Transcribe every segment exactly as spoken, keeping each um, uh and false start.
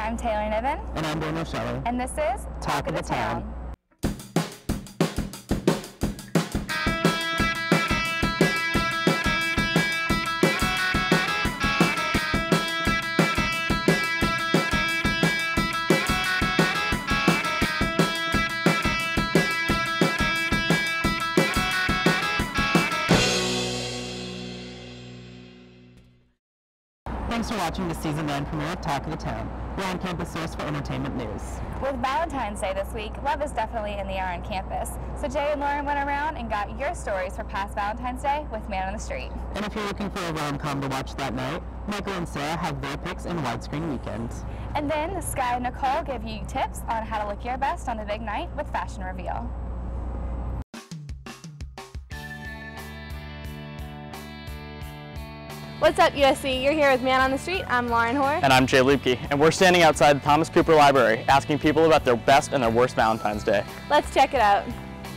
I'm Taylor Niven. And I'm Shelley. And this is Talk, Talk of the, the Town. Town. Thanks for watching the season nine premiere of Talk of the Town, your on-campus source for entertainment news. With Valentine's Day this week, love is definitely in the air on campus. So Jay and Lauren went around and got your stories for past Valentine's Day with Man on the Street. And if you're looking for a rom-com to watch that night, Michael and Sara have their picks in Widescreen Weekend. And then Sky and Nicole give you tips on how to look your best on the big night with Fashion Reveal. What's up, U S C? You're here with Man on the Street. I'm Lauren Hoar. And I'm Jay Luebke. And we're standing outside the Thomas Cooper Library asking people about their best and their worst Valentine's Day. Let's check it out.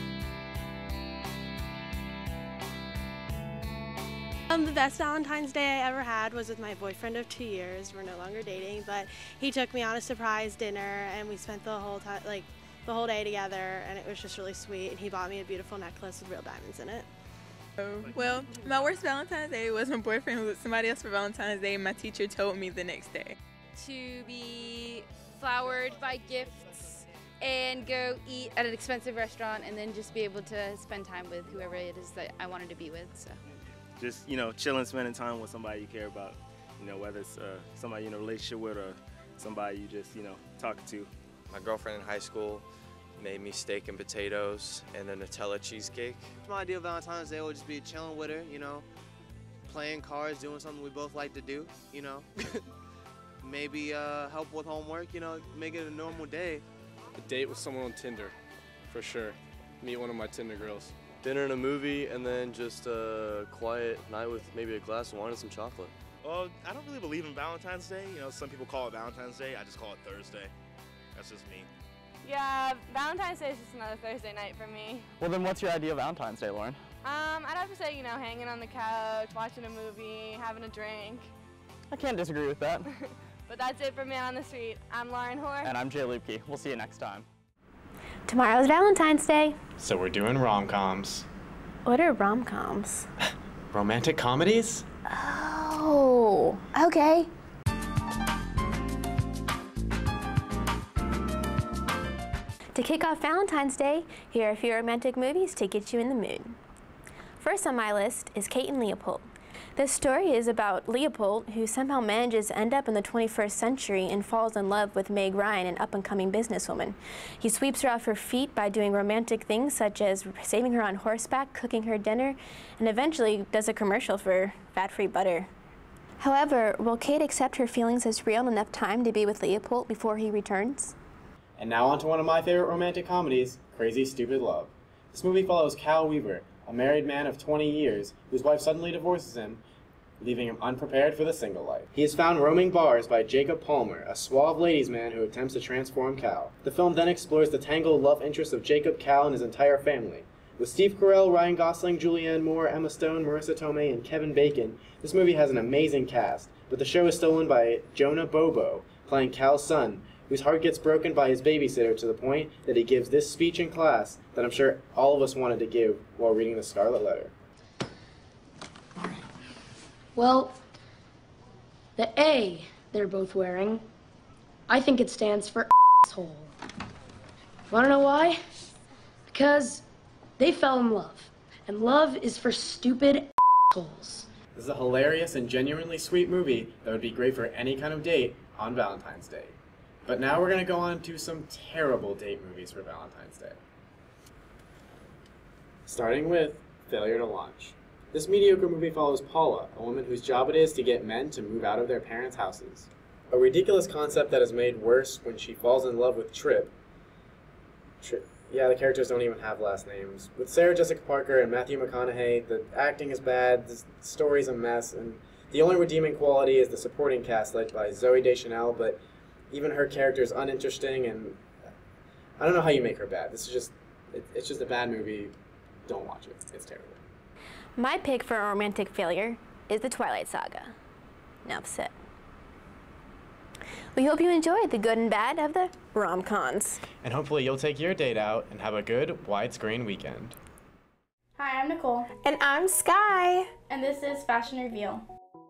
Um, the best Valentine's Day I ever had was with my boyfriend of two years. We're no longer dating, but he took me on a surprise dinner and we spent the whole time, like the whole day together, and it was just really sweet. And he bought me a beautiful necklace with real diamonds in it. Oh, well, my worst Valentine's Day was my boyfriend was with somebody else for Valentine's Day, and my teacher told me the next day. To be flowered by gifts and go eat at an expensive restaurant and then just be able to spend time with whoever it is that I wanted to be with. So, just, you know, chilling, spending time with somebody you care about, you know, whether it's uh, somebody you're in a relationship with or somebody you just, you know, talking to. My girlfriend in high school made me steak and potatoes and a Nutella cheesecake. My ideal Valentine's Day would just be chilling with her, you know, playing cards, doing something we both like to do, you know. Maybe uh, help with homework, you know, make it a normal day. A date with someone on Tinder, for sure. Meet one of my Tinder girls. Dinner and a movie, and then just a quiet night with maybe a glass of wine and some chocolate. Well, I don't really believe in Valentine's Day. You know, some people call it Valentine's Day. I just call it Thursday. That's just me. Yeah, Valentine's Day is just another Thursday night for me. Well, then what's your ideal Valentine's Day, Lauren? Um, I'd have to say, you know, hanging on the couch, watching a movie, having a drink. I can't disagree with that. But that's it for Man on the Street. I'm Lauren Hoar. And I'm Jay Luebke. We'll see you next time. Tomorrow's Valentine's Day. So we're doing rom-coms. What are rom-coms? Romantic comedies? Oh, okay. To kick off Valentine's Day, here are a few romantic movies to get you in the mood. First on my list is Kate and Leopold. This story is about Leopold, who somehow manages to end up in the twenty-first century and falls in love with Meg Ryan, an up-and-coming businesswoman. He sweeps her off her feet by doing romantic things such as saving her on horseback, cooking her dinner, and eventually does a commercial for fat-free butter. However, will Kate accept her feelings as real enough time to be with Leopold before he returns? And now on to one of my favorite romantic comedies, Crazy Stupid Love. This movie follows Cal Weaver, a married man of twenty years, whose wife suddenly divorces him, leaving him unprepared for the single life. He is found roaming bars by Jacob Palmer, a suave ladies' man who attempts to transform Cal. The film then explores the tangled love interest of Jacob, Cal, and his entire family. With Steve Carell, Ryan Gosling, Julianne Moore, Emma Stone, Marissa Tomei, and Kevin Bacon, this movie has an amazing cast, but the show is stolen by Jonah Bobo, playing Cal's son, whose heart gets broken by his babysitter to the point that he gives this speech in class that I'm sure all of us wanted to give while reading the Scarlet Letter. Well, the A they're both wearing, I think it stands for asshole. Wanna know why? Because they fell in love, and love is for stupid assholes. This is a hilarious and genuinely sweet movie that would be great for any kind of date on Valentine's Day. But now we're going to go on to some terrible date movies for Valentine's Day. Starting with Failure to Launch. This mediocre movie follows Paula, a woman whose job it is to get men to move out of their parents' houses. A ridiculous concept that is made worse when she falls in love with Tripp. Tripp. Yeah, the characters don't even have last names. With Sarah Jessica Parker and Matthew McConaughey, the acting is bad, the story's a mess, and the only redeeming quality is the supporting cast led by Zooey Deschanel, but even her character is uninteresting, and I don't know how you make her bad. This is just, it, it's just a bad movie. Don't watch it. It's terrible. My pick for a romantic failure is the Twilight saga. Now sit. We hope you enjoyed the good and bad of the RomComs. And hopefully you'll take your date out and have a good widescreen weekend. Hi, I'm Nicole. And I'm Sky. And this is Fashion Reveal.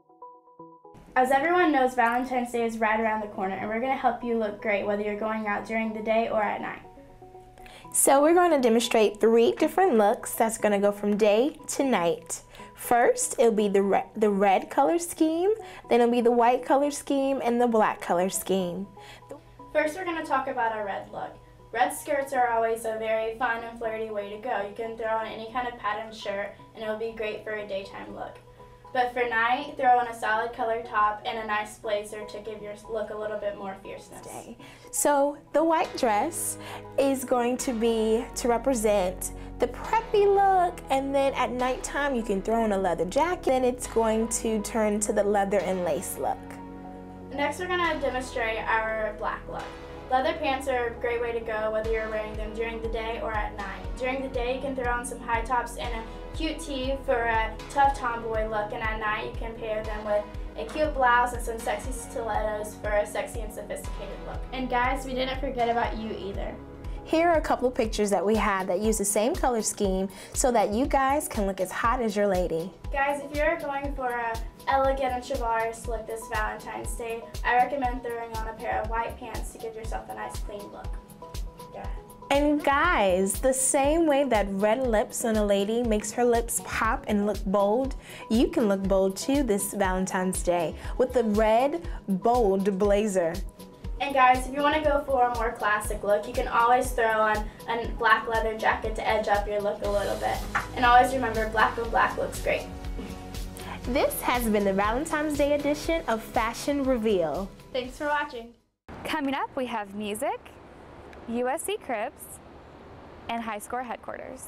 As everyone knows, Valentine's Day is right around the corner, and we're going to help you look great whether you're going out during the day or at night. So we're going to demonstrate three different looks that's going to go from day to night. First, it'll be the red, the red color scheme, then it'll be the white color scheme, and the black color scheme. First, we're going to talk about our red look. Red skirts are always a very fun and flirty way to go. You can throw on any kind of patterned shirt, and it'll be great for a daytime look. But for night, throw on a solid color top and a nice blazer to give your look a little bit more fierceness. So the white dress is going to be to represent the preppy look, and then at nighttime you can throw on a leather jacket, and it's going to turn to the leather and lace look. Next, we're going to demonstrate our black look. Leather pants are a great way to go whether you're wearing them during the day or at night. During the day, you can throw on some high tops and a cute tee for a tough tomboy look, and at night you can pair them with a cute blouse and some sexy stilettos for a sexy and sophisticated look. And guys, we didn't forget about you either. Here are a couple of pictures that we have that use the same color scheme so that you guys can look as hot as your lady. Guys, if you're going for a elegant and chivalrous look this Valentine's Day, I recommend throwing on a pair of white pants to give yourself a nice clean look. Yeah. And guys, the same way that red lips on a lady makes her lips pop and look bold, you can look bold too this Valentine's Day with the red, bold blazer. And guys, if you want to go for a more classic look, you can always throw on a black leather jacket to edge up your look a little bit. And always remember, black on black looks great. This has been the Valentine's Day edition of Fashion Reveal. Thanks for watching. Coming up, we have music, U S C Cribs, and High Score Headquarters.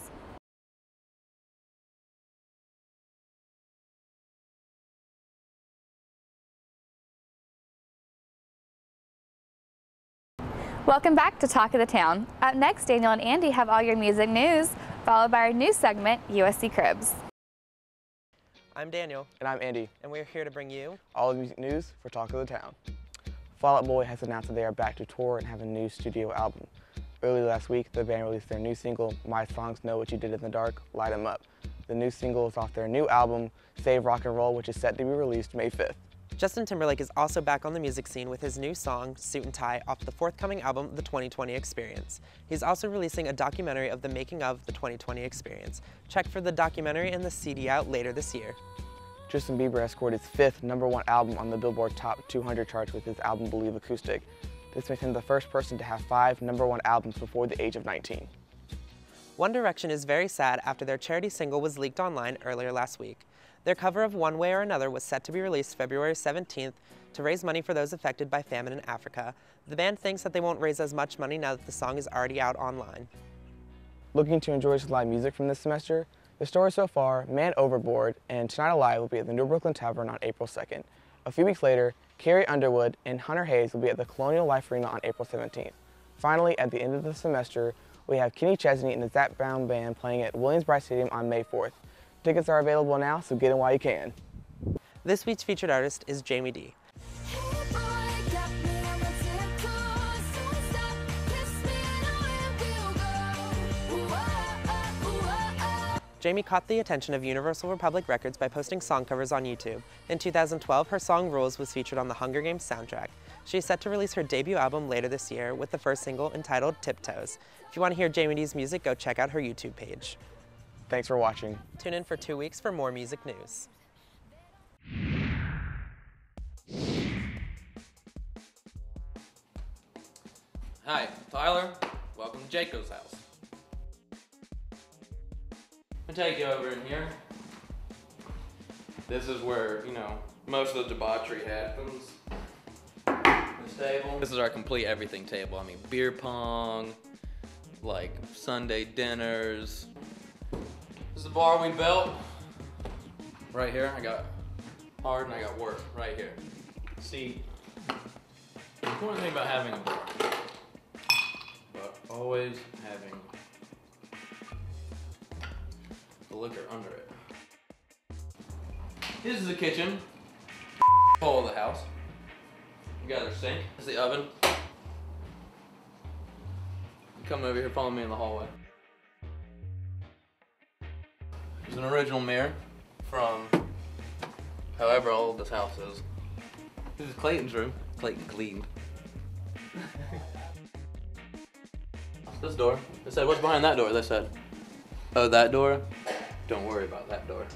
Welcome back to Talk of the Town. Up next, Daniel and Andy have all your music news, followed by our news segment, U S C Cribs. I'm Daniel. And I'm Andy. And we're here to bring you all the music news for Talk of the Town. Fall Out Boy has announced that they are back to tour and have a new studio album. Early last week, the band released their new single, My Songs Know What You Did in the Dark, Light 'Em Up. The new single is off their new album, Save Rock and Roll, which is set to be released May fifth. Justin Timberlake is also back on the music scene with his new song, Suit and Tie, off the forthcoming album, The twenty twenty Experience. He's also releasing a documentary of the making of The twenty twenty Experience. Check for the documentary and the C D out later this year. Justin Bieber has scored his fifth number one album on the Billboard Top two hundred charts with his album Believe Acoustic. This makes him the first person to have five number one albums before the age of nineteen. One Direction is very sad after their charity single was leaked online earlier last week. Their cover of One Way or Another was set to be released February seventeenth to raise money for those affected by famine in Africa. The band thinks that they won't raise as much money now that the song is already out online. Looking to enjoy some live music from this semester? The story so far, Man Overboard, and Tonight Alive will be at the New Brooklyn Tavern on April second. A few weeks later, Carrie, Underwood, and Hunter Hayes will be at the Colonial Life Arena on April seventeenth. Finally, at the end of the semester, we have Kenny Chesney and the Zap Brown Band playing at Williams-Brice Stadium on May fourth. Tickets are available now, so get in while you can. This week's featured artist is Jayme D. Jayme caught the attention of Universal Republic Records by posting song covers on YouTube. In two thousand twelve, her song Rules was featured on the Hunger Games soundtrack. She is set to release her debut album later this year with the first single entitled Tiptoes. If you want to hear Jayme D's music, go check out her YouTube page. Thanks for watching. Tune in for two weeks for more music news. Hi, Tyler. Welcome to Jacob's house. I'll take you over in here. This is where, you know, most of the debauchery happens. This table. This is our complete everything table. I mean, beer pong, like Sunday dinners. This is the bar we built. Right here, I got hard and I got work right here. See, the important thing about having a bar, but always having the liquor under it. This is the kitchen, hole of the house. You got our sink. This is the oven. Come over here, follow me in the hallway. There's an original mirror from however old this house is. This is Clayton's room. Clayton cleaned. This door. They said, what's behind that door? They said, oh, that door? Don't worry about that door.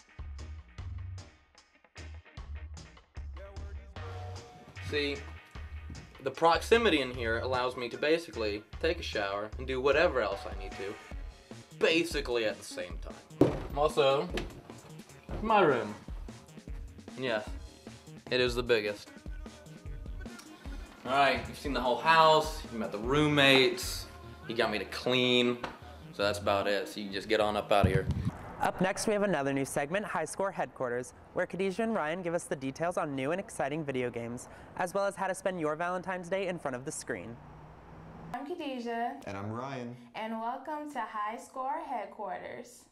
See, the proximity in here allows me to basically take a shower and do whatever else I need to, basically at the same time. Also, my room. Yes, it is the biggest. Alright, you've seen the whole house, you met the roommates, he got me to clean, so that's about it. So you just get on up out of here. Up next, we have another new segment, High Score Headquarters, where Khadijah and Ryan give us the details on new and exciting video games, as well as how to spend your Valentine's Day in front of the screen. I'm Khadijah. And I'm Ryan. And welcome to High Score Headquarters.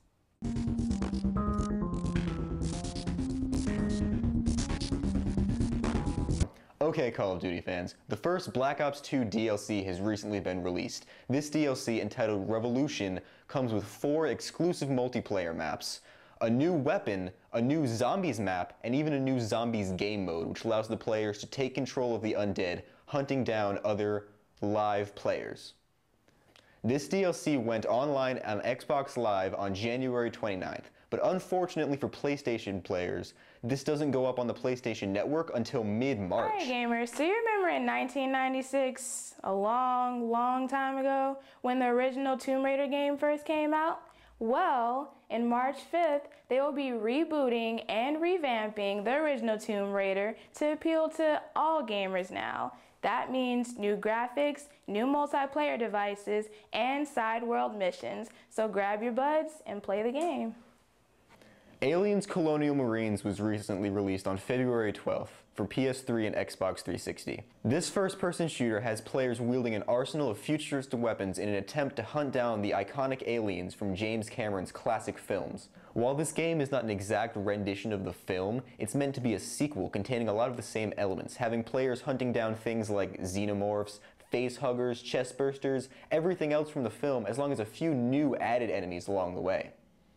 Okay, Call of Duty fans, the first Black Ops two D L C has recently been released. This D L C, entitled Revolution, comes with four exclusive multiplayer maps, a new weapon, a new zombies map, and even a new zombies game mode, which allows the players to take control of the undead, hunting down other live players. This D L C went online on Xbox Live on January twenty-ninth, but unfortunately for PlayStation players, this doesn't go up on the PlayStation Network until mid-March. Alright gamers, do you remember in nineteen ninety-six, a long, long time ago, when the original Tomb Raider game first came out? Well, in March fifth, they will be rebooting and revamping the original Tomb Raider to appeal to all gamers now. That means new graphics, new multiplayer devices, and side world missions. So grab your buds and play the game. Aliens Colonial Marines was recently released on February twelfth for P S three and Xbox three sixty. This first-person shooter has players wielding an arsenal of futuristic weapons in an attempt to hunt down the iconic aliens from James Cameron's classic films. While this game is not an exact rendition of the film, it's meant to be a sequel containing a lot of the same elements, having players hunting down things like xenomorphs, facehuggers, chestbursters, everything else from the film, as long as a few new added enemies along the way.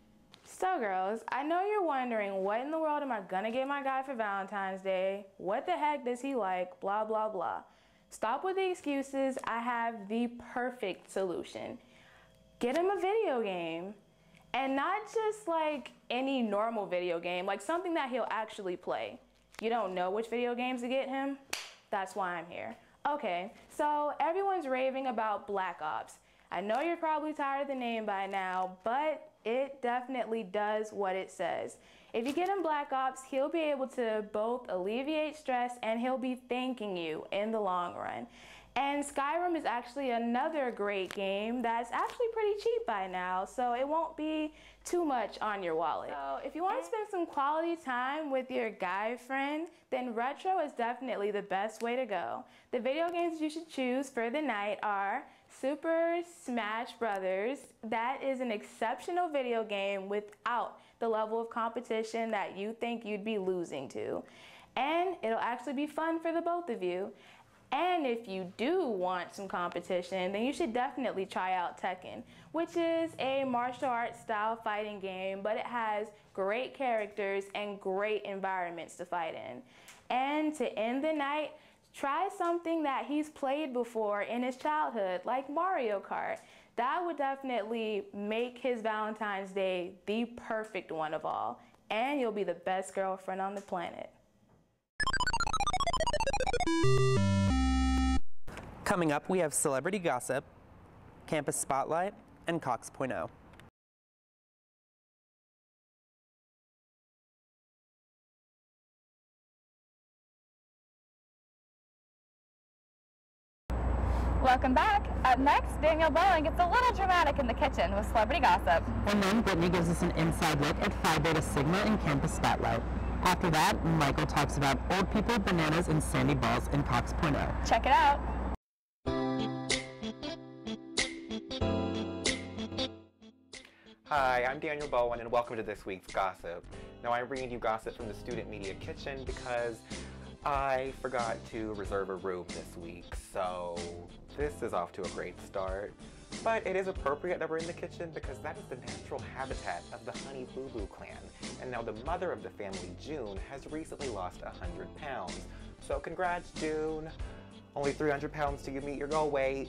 So girls, I know you're wondering, what in the world am I gonna get my guy for Valentine's Day? What the heck does he like? Blah, blah, blah. Stop with the excuses. I have the perfect solution. Get him a video game. And not just like any normal video game, like something that he'll actually play. You don't know which video games to get him? That's why I'm here. Okay, so everyone's raving about Black Ops. I know you're probably tired of the name by now, but it definitely does what it says. If you get him Black Ops, he'll be able to both alleviate stress and he'll be thanking you in the long run. And Skyrim is actually another great game that's actually pretty cheap by now, so it won't be too much on your wallet. So if you want to spend some quality time with your guy friend, then retro is definitely the best way to go. The video games you should choose for the night are Super Smash Brothers. That is an exceptional video game without the level of competition that you think you'd be losing to. And it'll actually be fun for the both of you. And if you do want some competition, then you should definitely try out Tekken, which is a martial arts style fighting game, but it has great characters and great environments to fight in. And to end the night, try something that he's played before in his childhood, like Mario Kart. That would definitely make his Valentine's Day the perfect one of all, and you'll be the best girlfriend on the planet. Coming up, we have Celebrity Gossip, Campus Spotlight, and Cox point oh. Welcome back. Up next, Daniel Bowen gets a little dramatic in the kitchen with Celebrity Gossip. And then Brittany gives us an inside look at Phi Beta Sigma and Campus Spotlight. After that, Michael talks about old people, bananas, and sandy balls in Cox point oh. Check it out. Hi, I'm Daniel Bowen, and welcome to this week's Gossip. Now, I'm bringing you gossip from the Student Media Kitchen because I forgot to reserve a room this week, so this is off to a great start. But it is appropriate that we're in the kitchen because that is the natural habitat of the Honey Boo Boo clan. And now the mother of the family, June, has recently lost one hundred pounds. So congrats, June. Only three hundred pounds till you meet your goal weight.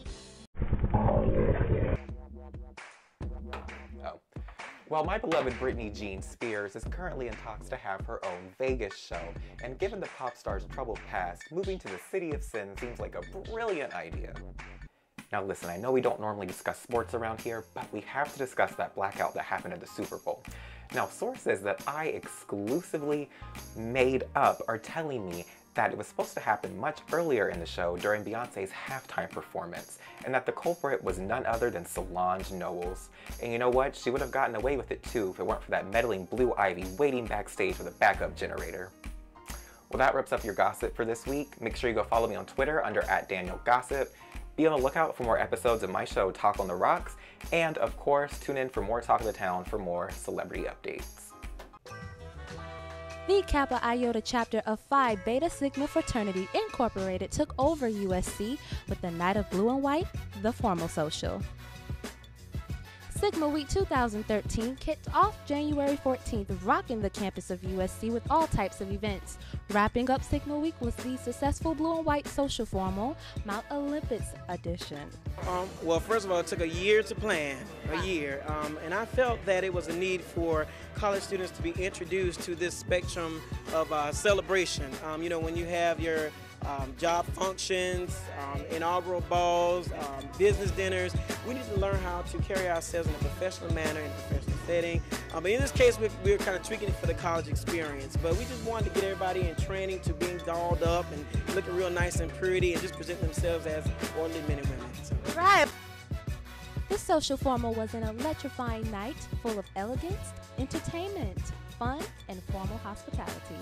Oh. Well, my beloved Britney Jean Spears is currently in talks to have her own Vegas show. And given the pop star's troubled past, moving to the City of Sin seems like a brilliant idea. Now listen, I know we don't normally discuss sports around here, but we have to discuss that blackout that happened at the Super Bowl. Now, sources that I exclusively made up are telling me that it was supposed to happen much earlier in the show during Beyonce's halftime performance, and that the culprit was none other than Solange Knowles. And you know what? She would have gotten away with it too if it weren't for that meddling Blue Ivy waiting backstage with a backup generator. Well, that wraps up your gossip for this week. Make sure you go follow me on Twitter under at Daniel Gossip. Be on the lookout for more episodes of my show, Talk on the Rocks, and of course, tune in for more Talk of the Town for more celebrity updates. The Kappa Iota chapter of Phi Beta Sigma Fraternity Incorporated took over U S C with the Night of Blue and White, the formal social. Sigma Week two thousand thirteen kicked off January fourteenth, rocking the campus of U S C with all types of events. Wrapping up Sigma Week was the successful Blue and White Social Formal, Mount Olympus edition. Um, well, first of all, it took a year to plan, a year, um, and I felt that it was a need for college students to be introduced to this spectrum of uh, celebration. Um, you know, when you have your Um, job functions, um, inaugural balls, um, business dinners. We need to learn how to carry ourselves in a professional manner, in a professional setting. Um, but in this case, we're, we're kind of tweaking it for the college experience. But we just wanted to get everybody in training to being dolled up and looking real nice and pretty and just present themselves as orderly men and women. So. Right. This social formal was an electrifying night full of elegance, entertainment, fun, and formal hospitality.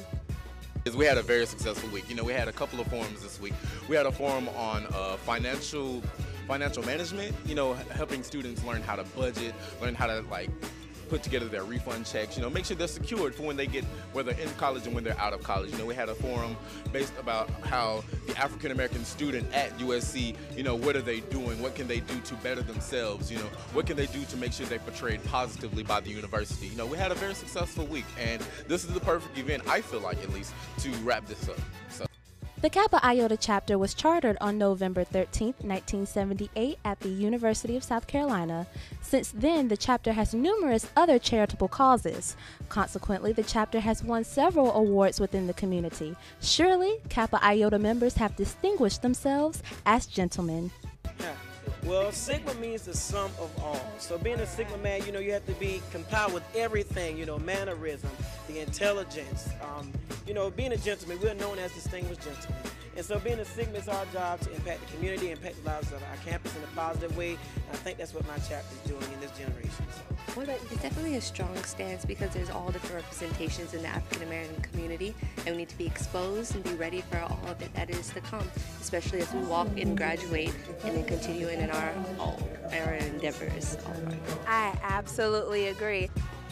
We had a very successful week. You know, we had a couple of forums this week. We had a forum on uh, financial financial management, you know, helping students learn how to budget, learn how to like put together their refund checks, you know, make sure they're secured for when they get, whether in college and when they're out of college. You know, we had a forum based about how the African-American student at U S C, you know, what are they doing? What can they do to better themselves? You know, what can they do to make sure they're portrayed positively by the university? You know, we had a very successful week, and this is the perfect event, I feel like at least, to wrap this up. So. The Kappa Iota chapter was chartered on November thirteenth, nineteen seventy-eight at the University of South Carolina. Since then, the chapter has numerous other charitable causes. Consequently, the chapter has won several awards within the community. Surely, Kappa Iota members have distinguished themselves as gentlemen. Yeah. Well, Sigma means the sum of all. So being a Sigma man, you know, you have to be compiled with everything, you know, mannerism, the intelligence. Um, you know, being a gentleman, we're known as distinguished gentlemen. And so being a Sigma is our job to impact the community, impact the lives of our campus in a positive way. And I think that's what my chapter is doing in this generation. So. Well, it's definitely a strong stance because there's all different representations in the African American community, and we need to be exposed and be ready for all of it that is to come, especially as we walk and graduate and then continue in our all our endeavors. I absolutely agree.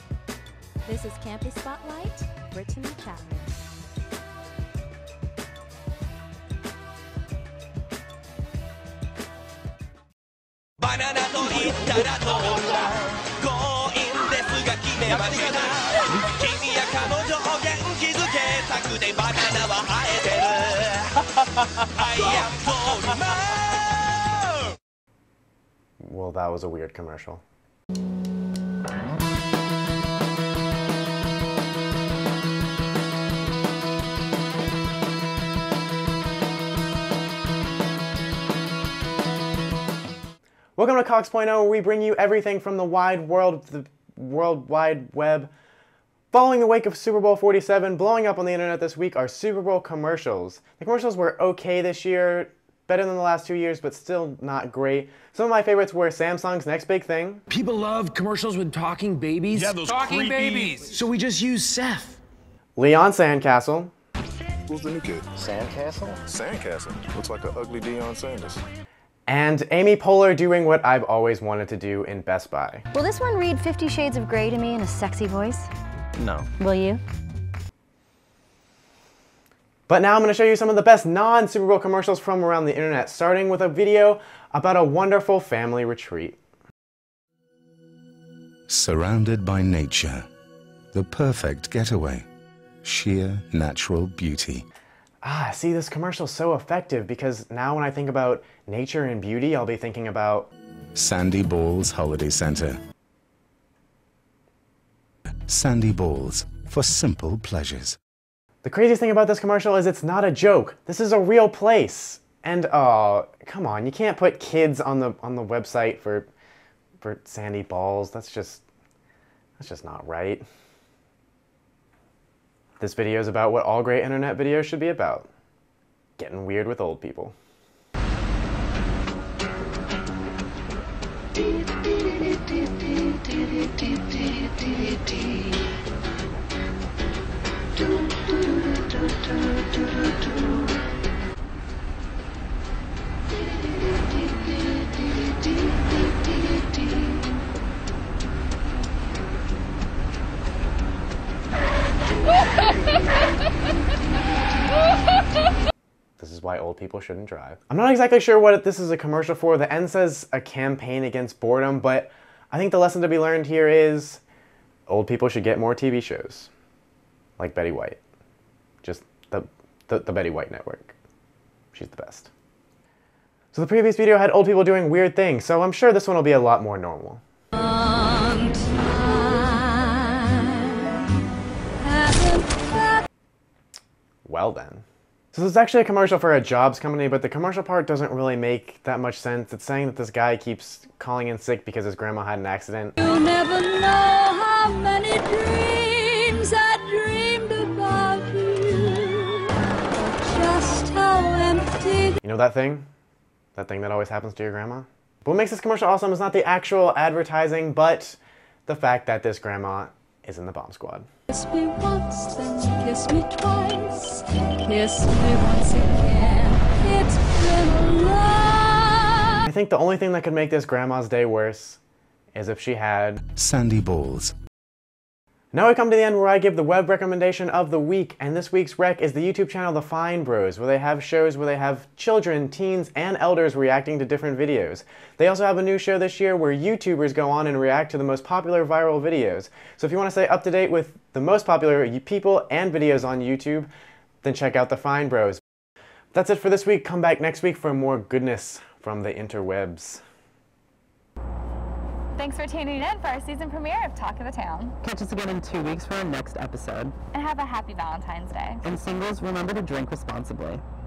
This is Campus Spotlight, Brittany Chapman. Well, that was a weird commercial. Welcome to Cox point oh, where we bring you everything from the wide world, the World Wide Web. Following the wake of Super Bowl forty-seven, blowing up on the internet this week are Super Bowl commercials. The commercials were okay this year, better than the last two years, but still not great. Some of my favorites were Samsung's Next Big Thing. People love commercials with talking babies. Yeah, those talking creepy... babies. So we just use Seth. Leon Sandcastle. Who's the new kid? Sandcastle? Sandcastle. Looks like an ugly Deion Sanders. And Amy Poehler doing what I've always wanted to do in Best Buy. Will this one read Fifty Shades of Grey to me in a sexy voice? No. Will you? But now I'm going to show you some of the best non-Super Bowl commercials from around the internet, starting with a video about a wonderful family retreat. Surrounded by nature, the perfect getaway, sheer natural beauty. Ah, see, this commercial is so effective because now when I think about nature and beauty, I'll be thinking about Sandy Balls Holiday Center. Sandy Balls, for simple pleasures. The craziest thing about this commercial is it's not a joke. This is a real place. And oh, come on, you can't put kids on the on the website for for Sandy Balls. That's just that's just not right. This video is about what all great internet videos should be about. Getting weird with old people. This is why old people shouldn't drive. I'm not exactly sure what this is a commercial for. The end says a campaign against boredom, but I think the lesson to be learned here is old people should get more T V shows. Like Betty White. Just the, the, the Betty White network. She's the best. So the previous video had old people doing weird things, so I'm sure this one will be a lot more normal. Well then. So this is actually a commercial for a jobs company, but the commercial part doesn't really make that much sense. It's saying that this guy keeps calling in sick because his grandma had an accident. You'll never know how many dreams I dreamed about you. Just how empty. You know that thing? That thing that always happens to your grandma? But what makes this commercial awesome is not the actual advertising, but the fact that this grandma is in the bomb squad. Kiss me once, then kiss me twice. Kiss me once again. It's been a long... I think the only thing that could make this grandma's day worse is if she had Sandy Balls. Now we come to the end where I give the web recommendation of the week, and this week's rec is the YouTube channel The Fine Bros, where they have shows where they have children, teens, and elders reacting to different videos. They also have a new show this year where YouTubers go on and react to the most popular viral videos. So if you want to stay up to date with the most popular people and videos on YouTube, then check out The Fine Bros. That's it for this week. Come back next week for more goodness from the interwebs. Thanks for tuning in for our season premiere of Talk of the Town. Catch us again in two weeks for our next episode. And have a happy Valentine's Day. And singles, remember to drink responsibly.